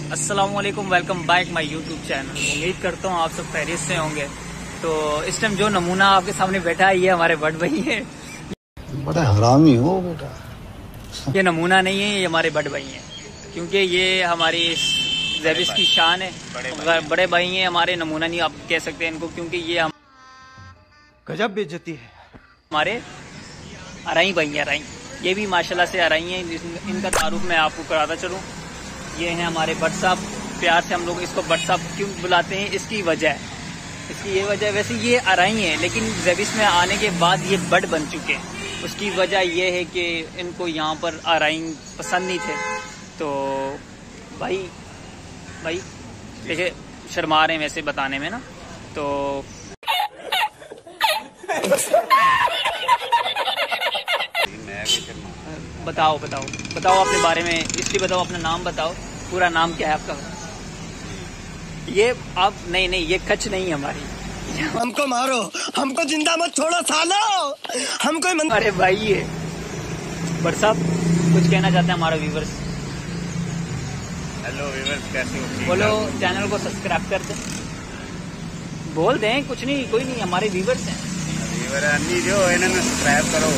अस्सलामुअलैकुम, welcome back my YouTube channel. उम्मीद करता हूँ आप सब खैरियत से होंगे। तो इस टाइम जो नमूना आपके सामने बैठा है ये हमारे बड़ भाई है। बड़ा हरामी हो बेटा। ये नमूना नहीं है, ये हमारे बड़ भाई हैं, क्योंकि ये हमारी ज़ेबिस की शान है। बड़े भाई हैं हमारे, नमूना नहीं आप कह सकते इनको, क्योंकि ये हम गजब बेइज्जती है। हमारे अराई भाई हैं। अराई ये भी माशाल्लाह से अराई हैं। इनका तारुफ मैं आपको कराता चलूँ। ये हैं हमारे बट साहब। प्यार से हम लोग इसको बट साहब क्यों बुलाते हैं, इसकी वजह है, इसकी ये वजह, वैसे ये अराई हैं लेकिन ज़ेबिस में आने के बाद ये बट बन चुके हैं। उसकी वजह ये है कि इनको यहाँ पर अराई पसंद नहीं थे। तो भाई देखिए शर्मा रहे हैं वैसे बताने में ना। तो बताओ अपने बारे में, इसलिए बताओ, अपना नाम बताओ, पूरा नाम क्या है आपका? ये आप नहीं, ये कच्छ नहीं है हमारी। हमको मारो, हमको जिंदा मत छोड़ो सालो, हमको अरे भाई ये बट साहब कुछ कहना चाहते हैं हमारे व्यूवर्स? हेलो व्यूवर्स, कैसे हो? बोलो, चैनल को सब्सक्राइब कर दें, बोल दें, कुछ नहीं, कोई नहीं, हमारे व्यूवर्स हैं। व्यूवर अन्नी जो इन्हें सब्सक्राइब करो,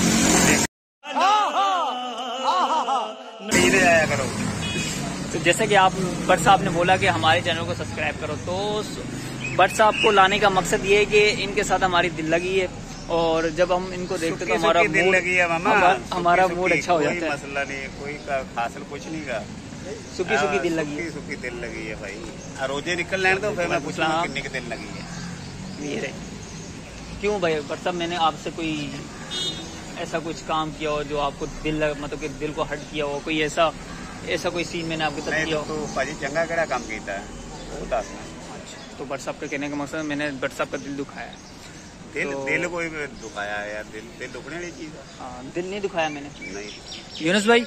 आया करो। तो जैसे कि आप बट साहब ने बोला कि हमारे चैनल को सब्सक्राइब करो, तो बट साहब को लाने का मकसद ये है कि इनके साथ हमारी दिल लगी है, और जब हम इनको देखते तो हमारा दिल लगी है मामा, हमारा मूड अच्छा हो जाता है। मसला नहीं है, कोई हासिल कुछ नहीं का, सुखी दिल लगी है, सुखी दिल लगी है भाई। रोजे निकल लेने तो फिर मैं पूछूंगा कितनी की दिल लगी है। ये रही क्यों भाई बट साहब, मैंने आपसे कोई ऐसा कुछ काम किया हो जो आपको मतलब कि दिल को हर्ट किया हो, कोई ऐसा कोई सीन मैंने आपके साथ किया हो? तो भाजी चंगा केड़ा काम किया है वो दस। अच्छा, तो बट साहब का कहने का मकसद मैंने बट साहब का दिल दुखाया है। दिल कोई दुखाया है यार, दिल दुखने वाली चीज है। हाँ, दिल नहीं दुखाया मैंने। नहीं यूनुस भाई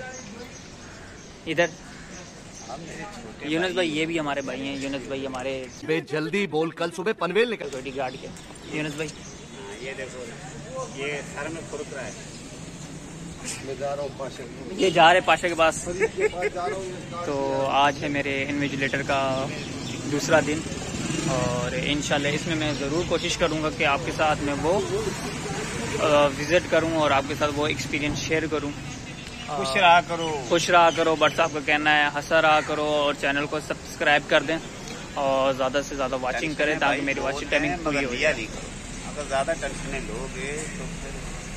इधर, यूनुस भाई ये भी हमारे भाई हैं। यूनुस भाई हमारे जल्दी बोल, कल सुबह पनवेल निकल। सिक्योरिटी गार्ड के यूनुस भाई। ये देखो, ये सर में खुरक रहा है। ये जा रहे पाशा के पास। तो आज है मेरे इन्विजिलेटर का दूसरा दिन, और इंशाल्लाह इसमें मैं ज़रूर कोशिश करूँगा कि आपके साथ मैं वो विज़िट करूँ और आपके साथ वो एक्सपीरियंस शेयर करूँ। खुश रहा करो, बट साहब का कहना है हंसा रहा करो, और चैनल को सब्सक्राइब कर दें और ज़्यादा से ज़्यादा वॉचिंग करें ताकि मेरी वॉचिंग टाइमिंग पूरी हो जाए। अगर ज़्यादा टेंशन लोगे तो फिर।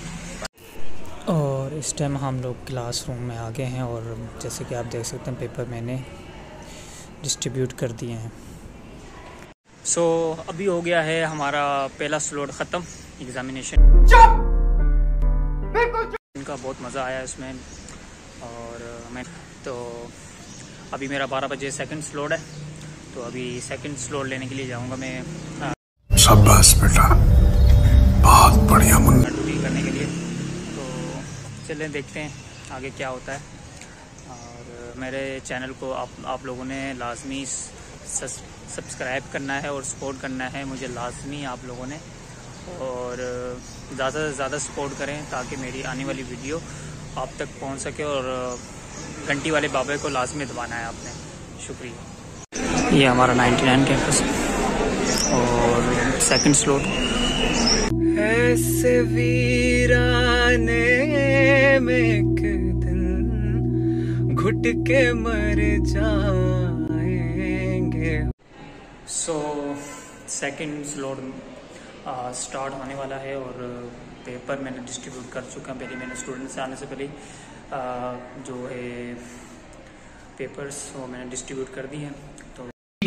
और इस टाइम हम लोग क्लासरूम में आ गए हैं, और जैसे कि आप देख सकते हैं पेपर मैंने डिस्ट्रीब्यूट कर दिए हैं। सो अभी हो गया है हमारा पहला स्लॉट ख़त्म एग्ज़ामिनेशन। इनका बहुत मज़ा आया इसमें, और मैं तो अभी मेरा 12 बजे सेकंड स्लॉट है, तो अभी सेकंड स्लॉट लेने के लिए जाऊंगा मैं। शाबाश बेटा, बहुत बढ़िया मुन्ना। ड्यूटी करने के लिए, तो चलें देखते हैं आगे क्या होता है। और मेरे चैनल को आप लोगों ने लाजमी सब्सक्राइब करना है और सपोर्ट करना है मुझे लाजमी आप लोगों ने, और ज़्यादा से ज़्यादा सपोर्ट करें ताकि मेरी आने वाली वीडियो आप तक पहुंच सके, और घंटी वाले बाबे को लाजमी दबाना है आपने। शुक्रिया। ये हमारा 99 कैंपस और सेकंड स्लॉट। ऐसे वीराने में एक दिन घुट के मर जाएंगे। सो सेकंड स्लॉट स्टार्ट होने वाला है, और पेपर मैंने डिस्ट्रीब्यूट कर चुका हूँ। पहले मैंने स्टूडेंट्स आने से पहले जो है पेपर्स वो मैंने डिस्ट्रीब्यूट कर दिए हैं। तो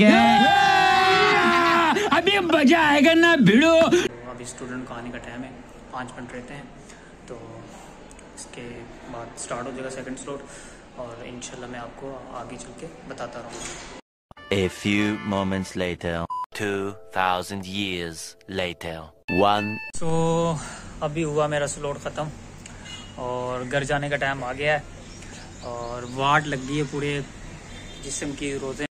अभी मजा आएगा ना भिड़ो। तो अभी स्टूडेंट को आने का टाइम है, 5 मिनट रहते हैं, तो इसके बाद स्टार्ट हो जाएगा सेकंड स्लॉट, और इंशाल्लाह मैं आपको आगे चल के बताता रहूँगा। A few moments later, 2000 years later, one. So अभी हुआ मेरा स्लॉट ख़त्म, और घर जाने का टाइम आ गया है, और वाट लग गई है पूरे जिस्म की। रोज़े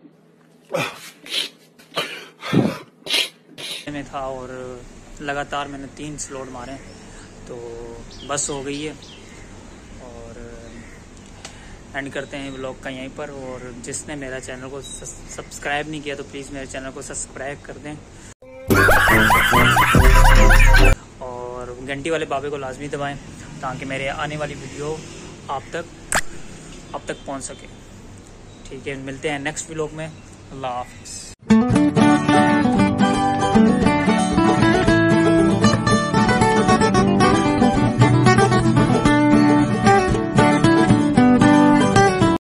में था और लगातार मैंने 3 स्लॉट मारे, तो बस हो गई है। और एंड करते हैं व्लॉग का यहीं पर। और जिसने मेरा चैनल को सब्सक्राइब नहीं किया तो प्लीज़ मेरे चैनल को सब्सक्राइब कर दें और घंटी वाले बाबे को लाजमी दबाएं ताकि मेरे आने वाली वीडियो आप तक पहुंच सके। ठीक है, मिलते हैं नेक्स्ट व्लॉग में। अल्लाह हाफ़िज़।